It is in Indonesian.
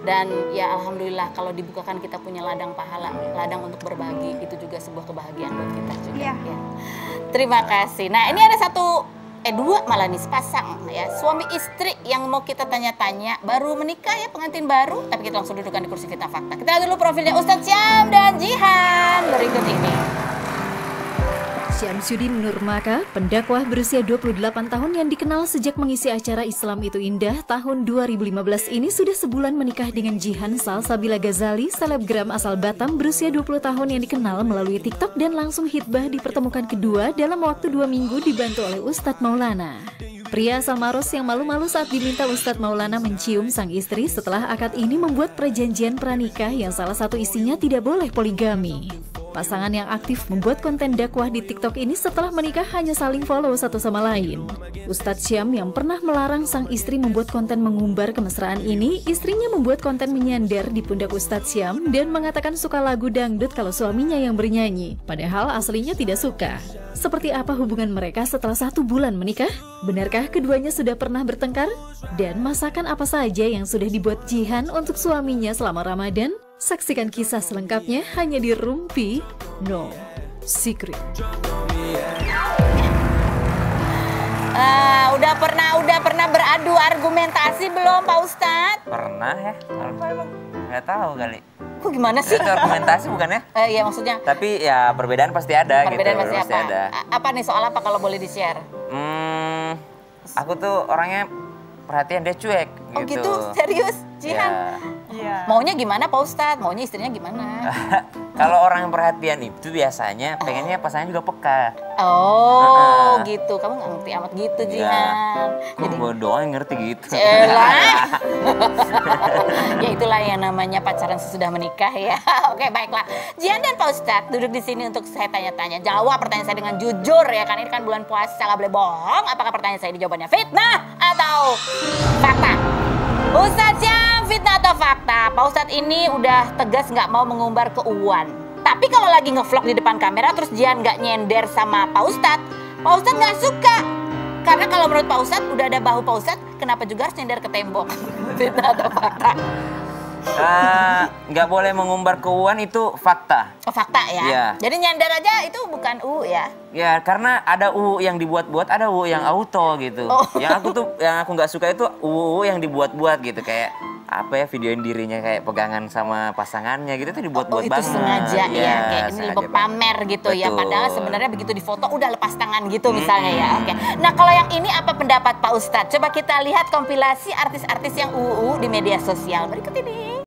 Dan ya alhamdulillah kalau dibukakan kita punya ladang pahala, ladang untuk berbagi, itu juga sebuah kebahagiaan buat kita juga. Iya. Ya. Terima kasih. Nah ini ada dua malah nih sepasang ya, suami istri yang mau kita tanya-tanya, baru menikah ya, pengantin baru, tapi kita langsung dudukkan di kursi Fitnah Fakta. Kita lihat dulu profilnya Ustadz Syam dan Jihan berikut ini. Syamsuddin Nurmaka, pendakwah berusia 28 tahun yang dikenal sejak mengisi acara Islam Itu Indah tahun 2015 ini sudah sebulan menikah dengan Jihan Salsabila Ghazali, selebgram asal Batam berusia 20 tahun yang dikenal melalui TikTok dan langsung hitbah di pertemuan kedua dalam waktu 2 minggu dibantu oleh Ustadz Maulana. Pria asal Maros yang malu-malu saat diminta Ustadz Maulana mencium sang istri setelah akad ini membuat perjanjian pranikah yang salah satu isinya tidak boleh poligami. Pasangan yang aktif membuat konten dakwah di TikTok ini setelah menikah hanya saling follow satu sama lain. Ustadz Syam yang pernah melarang sang istri membuat konten mengumbar kemesraan ini, istrinya membuat konten menyender di pundak Ustadz Syam dan mengatakan suka lagu dangdut kalau suaminya yang bernyanyi, padahal aslinya tidak suka. Seperti apa hubungan mereka setelah 1 bulan menikah? Benarkah keduanya sudah pernah bertengkar? Dan masakan apa saja yang sudah dibuat Jihan untuk suaminya selama Ramadan? Saksikan kisah selengkapnya hanya di Rumpi No Secret. Udah pernah beradu argumentasi belum Pak Ustadz? Pernah ya? Apa emang? Nggak tahu kali. Kok gimana sih? Itu argumentasi bukan ya? Iya maksudnya. Tapi ya perbedaan pasti ada Perbedaan gitu. pasti apa? ada. Apa nih soal apa kalau boleh di-share? Aku tuh orangnya perhatian, dia cuek gitu. Oh gitu? Serius? Jihan? Iya. Maunya gimana Pak Ustadz? Maunya istrinya gimana? Kalau orang yang perhatian itu biasanya pengennya pasangannya juga peka. Oh gitu, kamu nggak ngerti amat gitu Jihan. Kok gue doang yang ngerti gitu. Celah. Ya itulah yang namanya pacaran sesudah menikah ya. Oke baiklah. Jihan dan Pak Ustadz duduk di sini untuk saya tanya-tanya. Jawab pertanyaan saya dengan jujur ya, kan ini kan bulan puasa nggak boleh bohong. Apakah pertanyaan saya jawabannya fitnah atau fakta? Ustadz Syam, fitnah atau fakta? Pak Ustadz ini udah tegas nggak mau mengumbar keuuan. Tapi kalau lagi ngevlog di depan kamera terus Jihan nggak nyender sama Pak Ustadz nggak suka. Karena kalau menurut Pak Ustadz udah ada bahu Pak Ustadz, kenapa juga harus nyender ke tembok? Fitnah atau fakta? Nggak boleh mengumbar keuuan itu fakta. Oh, fakta ya? Iya. Jadi nyender aja itu bukan ya? Ya karena ada yang dibuat-buat, ada yang auto gitu. Oh. Yang aku nggak suka itu yang dibuat-buat gitu, kayak apa ya, videoin dirinya kayak pegangan sama pasangannya gitu, itu dibuat-buat banget. Itu sengaja ya, kayak ini lebih pamer gitu. Betul. Ya. Padahal sebenarnya begitu difoto udah lepas tangan gitu misalnya ya. Oke. Nah kalau yang ini apa pendapat Pak Ustadz? Coba kita lihat kompilasi artis-artis yang di media sosial berikut ini.